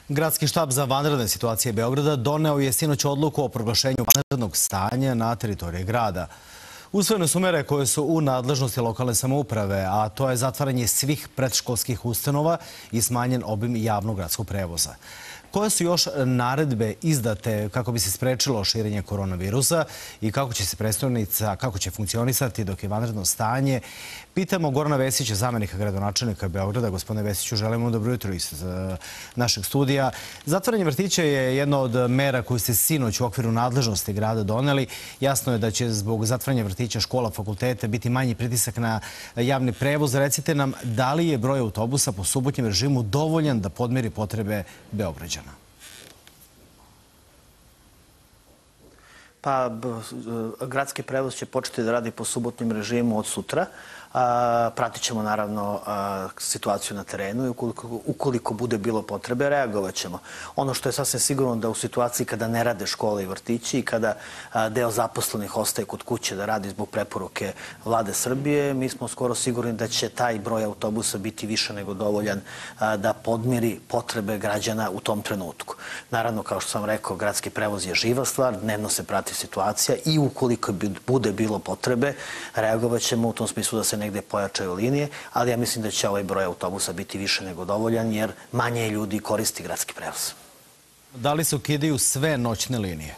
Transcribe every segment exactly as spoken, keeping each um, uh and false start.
Gradski štab za vanredne situacije Beograda doneo je sinoć odluku o proglašenju vanrednog stanja na teritoriji grada. Usvojene su mere koje su u nadležnosti lokalne samouprave, a to je zatvaranje svih predškolskih ustanova i smanjen obim javnog gradskog prevoza. Koje su još naredbe izdate kako bi se sprečilo širenje koronavirusa i kako će se prestonica, kako će funkcionisati dok je vanredno stanje? Pitamo Gorana Vesića, zamenika gradonačelnika Beograda. Gospodine Vesiću, želimo dobro jutro iz našeg studija. Zatvaranje vrtića je jedna od mera koju ste sinoć u okviru nadležnosti grada doneli. Jasno je da će zbog zatvaranja vrtića, škola, fakultete biti manji pritisak na javni prevoz. Recite nam, da li je broj autobusa po subotnjem režimu dovoljan da podmiri potrebe Beograđana? Pa, gradski prevoz će početi da radi po subotnjem režimu od sutra. Pratit ćemo naravno situaciju na terenu i ukoliko, ukoliko bude bilo potrebe, reagovat ćemo. Ono što je sasvim sigurno da u situaciji kada ne rade škole i vrtići i kada deo zaposlenih ostaje kod kuće da radi zbog preporuke Vlade Srbije, mi smo skoro sigurni da će taj broj autobusa biti više nego dovoljan da podmiri potrebe građana u tom trenutku. Naravno, kao što sam rekao, gradski prevoz je živa stvar, dnevno se prati situacija i ukoliko bude bilo potrebe, reagovat ćemo u tom smislu da se negde pojačaju linije, ali ja mislim da će ovaj broj autobusa biti više nego dovoljan jer manje ljudi koristi gradski prevoz. Da li se ukidaju sve noćne linije?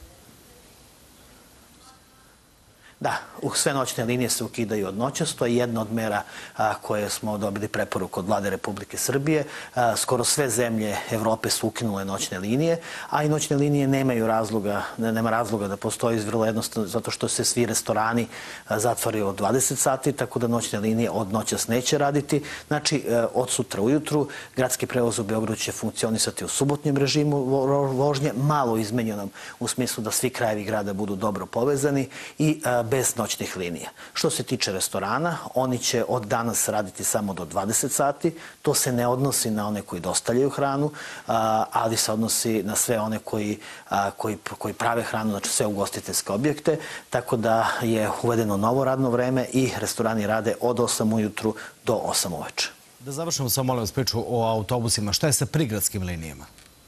Da, sve noćne linije se ukidaju od noćas. To je jedna od mera koje smo dobili preporuku od Vlade Republike Srbije. Skoro sve zemlje Evrope su ukinule noćne linije, a i noćne linije nemaju razloga, nema razloga da postoji, vrlo jednostavno zato što se svi restorani zatvaraju od dvadeset sati, tako da noćne linije od noćas neće raditi. Znači, od sutra ujutru gradski prevoz u Beogradu će funkcionisati u subotnjem režimu vožnje, malo izmenjenom u smislu da svi krajevi grada budu dobro povezani i bez noćnih linija. Što se tiče restorana, oni će od danas raditi samo do dvadeset sati. To se ne odnosi na one koji dostavljaju hranu, ali se odnosi na sve one koji, koji, koji prave hranu, znači sve ugostiteljske objekte, tako da je uvedeno novo radno vreme i restorani rade od osam ujutru do osam uveče. Da završimo samo molim vas priču o autobusima. Šta je sa prigradskim linijama?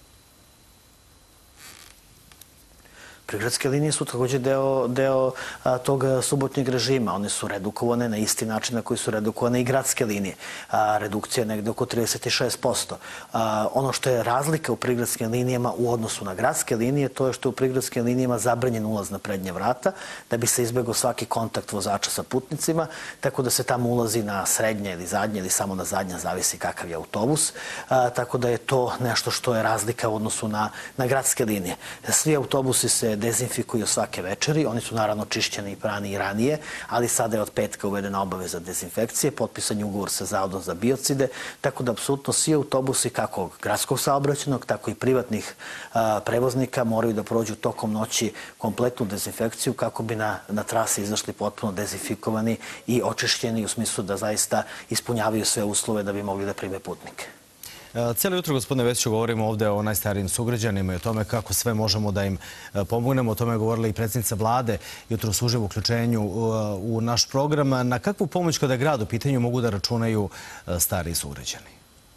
Prigradske linije su također deo, deo a, tog subotnjeg režima. One su redukovane na isti način na koji su redukovane i gradske linije. A, redukcija je negde oko trideset šest posto. A, ono što je razlika u prigradskim linijama u odnosu na gradske linije, to je što je u prigradskim linijama zabranjen ulaz na prednje vrata, da bi se izbegao svaki kontakt vozača sa putnicima, tako da se tamo ulazi na srednje ili zadnje ili samo na zadnje, zavisi kakav je autobus. A, tako da je to nešto što je razlika u odnosu na, na gradske linije. Svi autobusi se dezinfikuju svake večeri. Oni su naravno čišćeni i prani i ranije, ali sada je od petka uvedena obaveza dezinfekcije, potpisan je ugovor sa Zavodom za biocide, tako da apsolutno svi autobusi, kako gradskog saobraćajnog, tako i privatnih a, prevoznika, moraju da prođu tokom noći kompletnu dezinfekciju kako bi na, na trasi izašli potpuno dezinfikovani i očišćeni u smislu da zaista ispunjavaju sve uslove da bi mogli da prime putnike. Cijelo jutro, gospodine Vesiću, govorimo ovde o najstarijim sugrađanima i o tome kako sve možemo da im pomognemo. O tome je govorila i predsjednica Vlade jutro u uživom uključenju u naš program. Na kakvu pomoć kada je grad u pitanju mogu da računaju stariji sugrađani?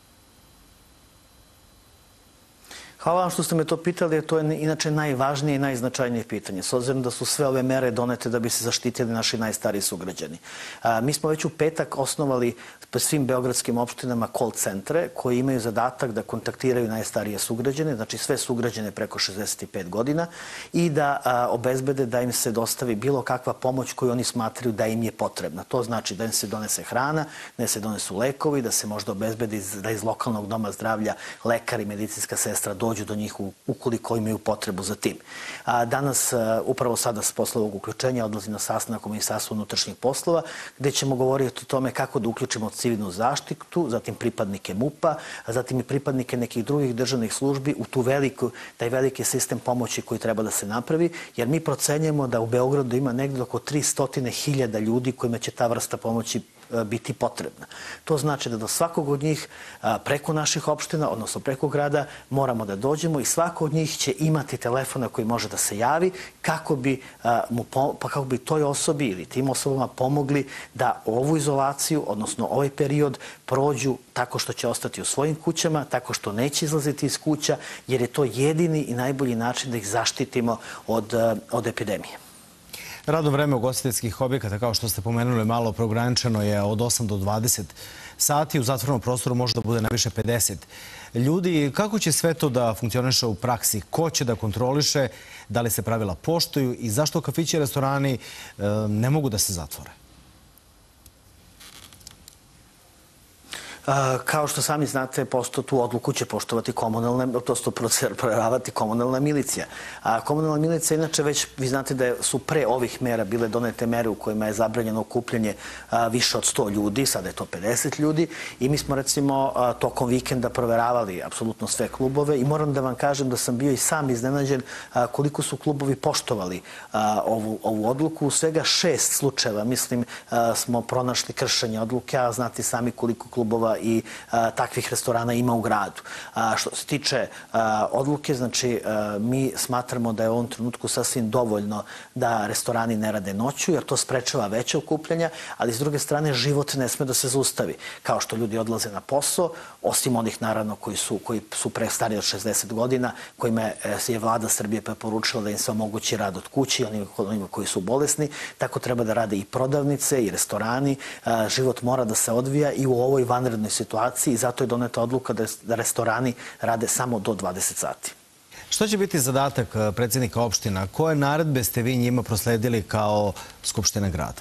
Hvala vam što ste me to pitali, jer to je inače najvažnije i najznačajnije pitanje. S obzirom da su sve ove mere donete da bi se zaštitili naši najstariji sugrađani. A, mi smo već u petak osnovali svim beogradskim opštinama call centre koji imaju zadatak da kontaktiraju najstarije sugrađane, znači sve sugrađane preko šezdeset pet godina i da a, obezbede da im se dostavi bilo kakva pomoć koju oni smatraju da im je potrebna. To znači da im se donese hrana, da se donesu lekovi, da se možda obezbedi da iz lokalnog doma zdravlja lekar i medicinska sestra dođu do njih ukoliko imaju potrebu za tim. A danas, upravo sada s posle ovog uključenja, odlazi na sastanak u Ministarstvu unutrašnjih poslova, gde ćemo govoriti o tome kako da uključimo civilnu zaštitu, zatim pripadnike MUP-a, zatim i pripadnike nekih drugih državnih službi u tu veliku, taj veliki sistem pomoći koji treba da se napravi, jer mi procenjujemo da u Beogradu ima negdje oko tristo hiljada ljudi kojima će ta vrsta pomoći biti potrebna. To znači da do svakog od njih preko naših opština, odnosno preko grada, moramo da dođemo i svako od njih će imati telefon na koji može da se javi kako bi, mu, pa kako bi toj osobi ili tim osobama pomogli da ovu izolaciju, odnosno ovaj period, prođu tako što će ostati u svojim kućama, tako što neće izlaziti iz kuća, jer je to jedini i najbolji način da ih zaštitimo od, od epidemije. Radno vreme ugostiteljskih objekata, kao što ste pomenuli, malo preograničeno je od osam do dvadeset sati. U zatvorenom prostoru može da bude najviše pedeset ljudi. Kako će sve to da funkcioniše u praksi? Ko će da kontroliše? Da li se pravila poštuju? I zašto kafići i restorani ne mogu da se zatvore? Kao što sami znate, posto tu odluku će poštovati komunalna, to su proveravati komunalna milicija. A komunalna milicija, inače već, vi znate da su pre ovih mera bile donete mere u kojima je zabranjeno okupljanje više od sto ljudi, sada je to pedeset ljudi i mi smo recimo tokom vikenda proveravali apsolutno sve klubove i moram da vam kažem da sam bio i sam iznenađen koliko su klubovi poštovali ovu, ovu odluku. U svega šest slučajeva, mislim, smo pronašli kršenje odluke, a znate sami koliko klubova i a, takvih restorana ima u gradu. A, što se tiče a, odluke, znači a, mi smatramo da je u ovom trenutku sasvim dovoljno da restorani ne rade noću, jer to sprečava veće okupljanja, ali s druge strane život ne sme da se zaustavi. Kao što ljudi odlaze na posao, osim onih naravno koji su, koji su pre stariji od šezdeset godina, kojima je, je vlada Srbije preporučila da im se omogući rad od kući, onima koji su bolesni, tako treba da rade i prodavnice i restorani. A, život mora da se odvija i u ovoj vanrednoj situaciji i zato je doneta odluka da restorani rade samo do dvadeset sati. Što će biti zadatak predsjednika opština? Koje naredbe ste vi njima prosledili kao Skupština grada?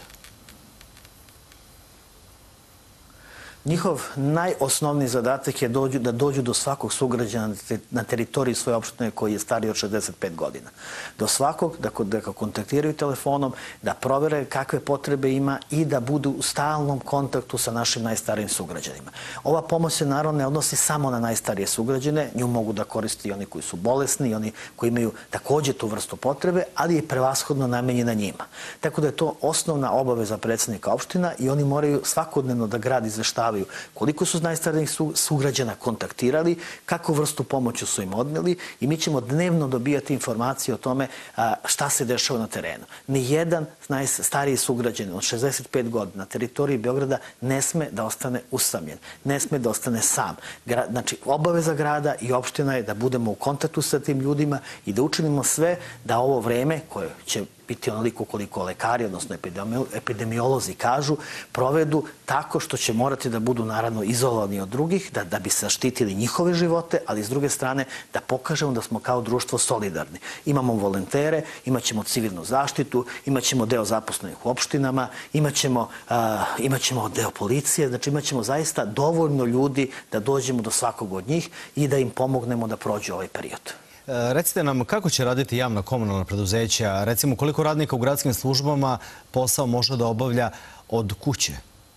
Njihov najosnovniji zadatak je dođu, da dođu do svakog sugrađana na teritoriji svoje opštine koji je stariji od šezdeset pet godina. Do svakog, da, da ga kontaktiraju telefonom, da provere kakve potrebe ima i da budu u stalnom kontaktu sa našim najstarijim sugrađanima. Ova pomoć se naravno ne odnosi samo na najstarije sugrađane, nju mogu da koriste i oni koji su bolesni i oni koji imaju takođe tu vrstu potrebe, ali je prevashodno namenjena njima. Tako da je to osnovna obaveza predsjednika opština i oni moraju svakodnevno da grad izveštavaju koliko su najstarijih sugrađana kontaktirali, kakvu vrstu pomoći su im odneli i mi ćemo dnevno dobijati informacije o tome šta se dešava na terenu. Nijedan najstariji sugrađan od šezdeset pet godina na teritoriji Beograda ne sme da ostane usamljen, ne sme da ostane sam. Znači, obaveza grada i opština je da budemo u kontaktu sa tim ljudima i da učinimo sve da ovo vreme koje će biti onoliko koliko lekari, odnosno epidemiolozi kažu, provedu tako što će morati da budu naravno izolovani od drugih, da, da bi zaštitili njihove živote, ali s druge strane da pokažemo da smo kao društvo solidarni. Imamo volontere, imaćemo civilnu zaštitu, imaćemo deo zaposlenih u opštinama, imaćemo, uh, imaćemo deo policije, znači imaćemo zaista dovoljno ljudi da dođemo do svakog od njih i da im pomognemo da prođu ovaj period. Recite nam kako će raditi javna komunalna preduzeća, recimo koliko radnika u gradskim službama posao može da obavlja od kuće?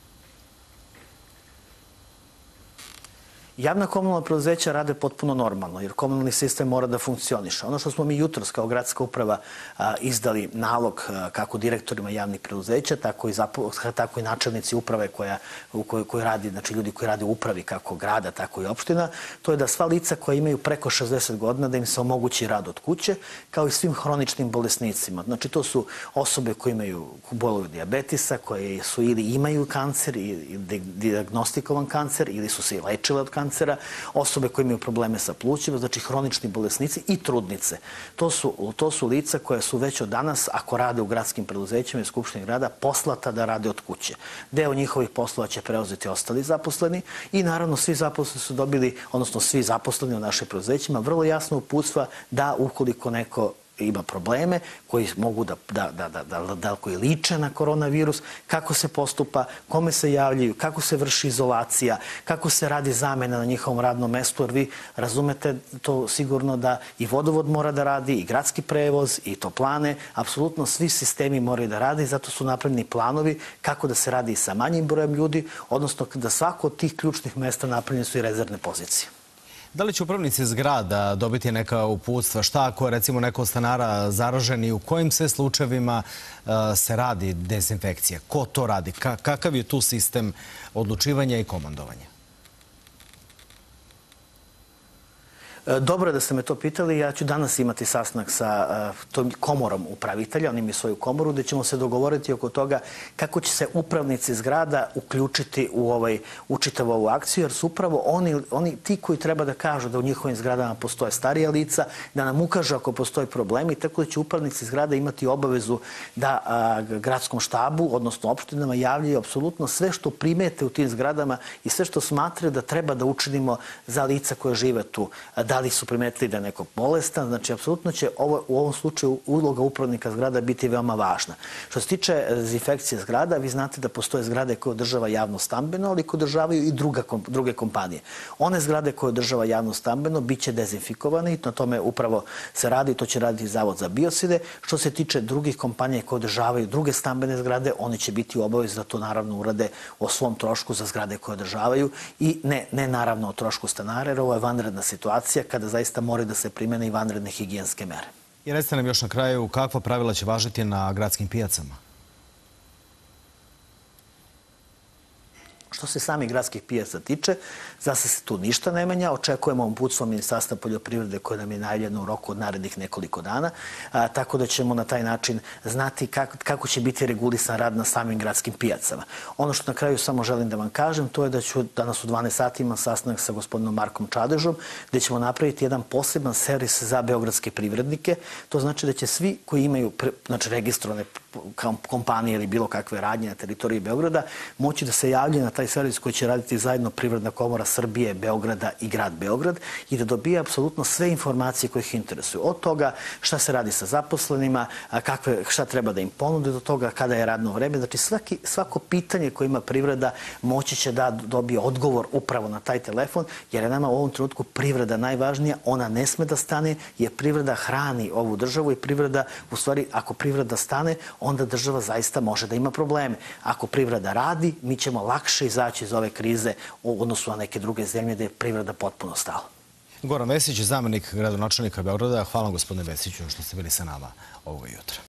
Javna komunalna preduzeća rade potpuno normalno, jer komunalni sistem mora da funkcioniše. Ono što smo mi jutros kao gradska uprava a, izdali nalog a, kako direktorima javnih preduzeća, tako i, zapo, tako i načelnici uprave koja, u kojoj, koji radi, znači ljudi koji rade u upravi kako grada, tako i opština, to je da sva lica koja imaju preko šezdeset godina da im se omogući rad od kuće, kao i svim hroničnim bolesnicima. Znači to su osobe koje imaju boluju dijabetisa, koje su ili imaju kancer, ili diagnostikovan kancer, ili su se i lečile od kancera, osobe koje imaju probleme sa plućima, znači hronični bolesnici i trudnice. To su, to su lica koja su već od danas, ako rade u gradskim preduzećima i Skupštini grada, poslata da rade od kuće. Deo njihovih poslova će preuzeti ostali zaposleni i naravno svi zaposleni su dobili, odnosno svi zaposleni u našim preduzećima, vrlo jasno uputstva da ukoliko neko ima probleme koji mogu da, da, da, da, da, da koji liče na koronavirus, kako se postupa, kome se javljaju, kako se vrši izolacija, kako se radi zamena na njihovom radnom mestu, jer vi razumete to sigurno da i vodovod mora da radi, i gradski prevoz, i toplane, apsolutno svi sistemi moraju da rade i zato su napravljeni planovi kako da se radi sa manjim brojem ljudi, odnosno da svako od tih ključnih mesta napravljene su i rezervne pozicije. Da li će upravnici zgrada dobiti neka uputstva? Šta ako je recimo neko od stanara zaražen i u kojim se slučajevima uh, se radi dezinfekcija? Ko to radi? Ka kakav je tu sistem odlučivanja i komandovanja? Dobro je da ste me to pitali. Ja ću danas imati sastanak sa uh, tom komorom upravitelja. Oni imaju svoju komoru gde ćemo se dogovoriti oko toga kako će se upravnici zgrada uključiti u, ovaj, u čitavu ovu akciju, jer su upravo oni, oni ti koji treba da kažu da u njihovim zgradama postoje starija lica, da nam ukažu ako postoje problemi, tako da će upravnici zgrada imati obavezu da uh, gradskom štabu, odnosno opštinama, javljaju apsolutno sve što primete u tim zgradama i sve što smatraju da treba da učinimo za lica koje žive tu. Da li su primetili da je neko bolestan, znači apsolutno će ovo, u ovom slučaju uloga upravnika zgrada biti veoma važna. Što se tiče dezinfekcije zgrada, vi znate da postoje zgrade koje održava javno stambeno, ali koje održavaju i druga, druge kompanije. One zgrade koje održava javno stambeno bit će dezinfikovane i na tome upravo se radi, to će raditi Zavod za biocide. Što se tiče drugih kompanija koje održavaju druge stambene zgrade, one će biti u obavezi da to naravno urade o svom trošku za zgrade koje održavaju i ne, ne naravno o trošku stanara, jer ovo je vanredna situacija kada zaista moraju da se primene i vanredne higijenske mere. I recite nam još na kraju kakva pravila će važiti na gradskim pijacama? Što se samih gradskih pijaca tiče, zase se tu ništa ne menja. Očekujemo uputstvo Ministarstva poljoprivrede koje nam je najavljeno u roku od narednih nekoliko dana, a, tako da ćemo na taj način znati kako, kako će biti regulisan rad na samim gradskim pijacama. Ono što na kraju samo želim da vam kažem, to je da ću danas u dvanaest sati imam sastanak sa gospodinom Markom Čadežom, gde ćemo napraviti jedan poseban servis za beogradske privrednike. To znači da će svi koji imaju znači, registrovane kompanije ili bilo kakve radnje na teritoriji Beograda moći da se javljaju na taj servis koji će raditi zajedno Privredna komora Srbije, Beograda i grad Beograd i da dobije apsolutno sve informacije koje ih interesuju. Od toga šta se radi sa zaposlenima, kakve, šta treba da im ponude, do toga kada je radno vreme. Znači svaki, svako pitanje koje ima privreda moći će da dobije odgovor upravo na taj telefon, jer je nama u ovom trenutku privreda najvažnija. Ona ne sme da stane, jer privreda hrani ovu državu i privreda, u stvari, ako privreda stane, onda država zaista može da ima probleme. Ako privreda radi, mi ćemo lakše izaći iz ove krize u odnosu na neke druge zemlje gde je privreda potpuno stala. Goran Vesić, zamenik gradonačelnika Beograda. Hvala gospodine Vesiću što ste bili sa nama ovoga jutra.